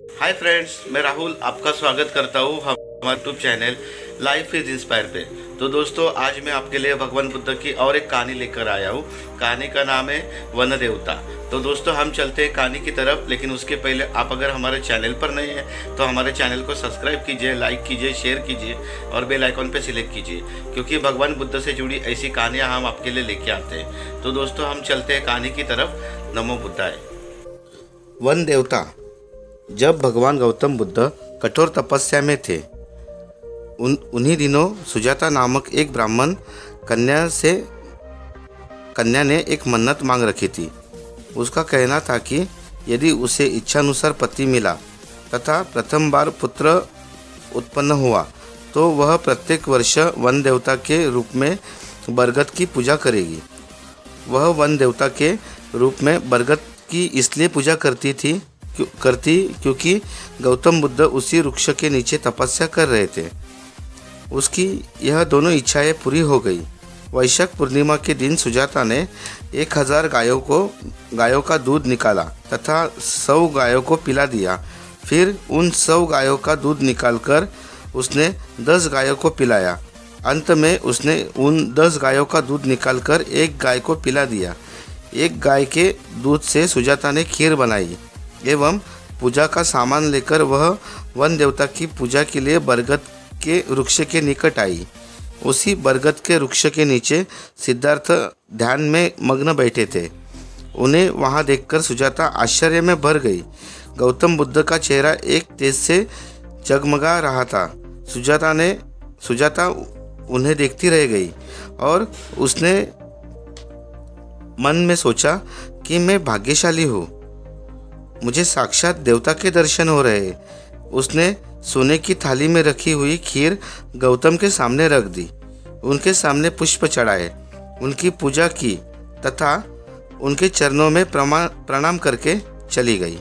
Hi friends, मैं राहुल आपका स्वागत करता हूँ हमारे YouTube channel life is inspire पे। तो दोस्तों, आज मैं आपके लिए भगवान बुद्ध की और एक कहानी लेकर आया हूँ। कहानी का नाम है वन देवता। तो दोस्तों, हम चलते हैं कहानी की तरफ, लेकिन उसके पहले आप अगर हमारे चैनल पर नए हैं तो हमारे चैनल को सब्सक्राइब कीजिए, लाइक कीजिए, शेयर कीजिए और बेल आइकॉन पे सिलेक्ट कीजिए, क्योंकि भगवान बुद्ध से जुड़ी ऐसी कहानियाँ हम आपके लिए लेके आते हैं। तो दोस्तों, हम चलते हैं कहानी की तरफ। नमो बुद्धाय। वन देवता। जब भगवान गौतम बुद्ध कठोर तपस्या में थे, उन्हीं दिनों सुजाता नामक एक ब्राह्मण कन्या ने एक मन्नत मांग रखी थी। उसका कहना था कि यदि उसे इच्छानुसार पति मिला तथा प्रथम बार पुत्र उत्पन्न हुआ तो वह प्रत्येक वर्ष वन देवता के रूप में बरगद की पूजा करेगी। वह वन देवता के रूप में बरगद की इसलिए पूजा करती क्योंकि गौतम बुद्ध उसी वृक्ष के नीचे तपस्या कर रहे थे। उसकी यह दोनों इच्छाएं पूरी हो गई। वैशाख पूर्णिमा के दिन सुजाता ने 1000 गायों का दूध निकाला तथा 100 गायों को पिला दिया। फिर उन 100 गायों का दूध निकालकर उसने 10 गायों को पिलाया। अंत में उसने उन 10 गायों का दूध निकालकर एक गाय को पिला दिया। एक गाय के दूध से सुजाता ने खीर बनाई एवं पूजा का सामान लेकर वह वन देवता की पूजा के लिए बरगद के वृक्ष के निकट आई। उसी बरगद के वृक्ष के नीचे सिद्धार्थ ध्यान में मग्न बैठे थे। उन्हें वहां देखकर सुजाता आश्चर्य में भर गई। गौतम बुद्ध का चेहरा एक तेज से जगमगा रहा था। सुजाता उन्हें देखती रह गई और उसने मन में सोचा कि मैं भाग्यशाली हूँ, मुझे साक्षात देवता के दर्शन हो रहे। उसने सोने की थाली में रखी हुई खीर गौतम के सामने रख दी, उनके सामने पुष्प चढ़ाए, उनकी पूजा की तथा उनके चरणों में प्रणाम करके चली गई।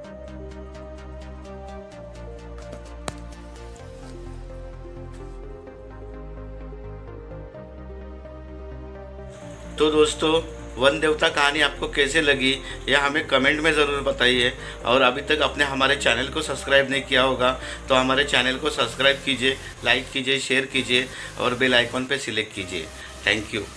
तो दोस्तों, वन देवता कहानी आपको कैसे लगी यह हमें कमेंट में ज़रूर बताइए। और अभी तक आपने हमारे चैनल को सब्सक्राइब नहीं किया होगा तो हमारे चैनल को सब्सक्राइब कीजिए, लाइक कीजिए, शेयर कीजिए और बेल आइकॉन पे सिलेक्ट कीजिए। Thank you.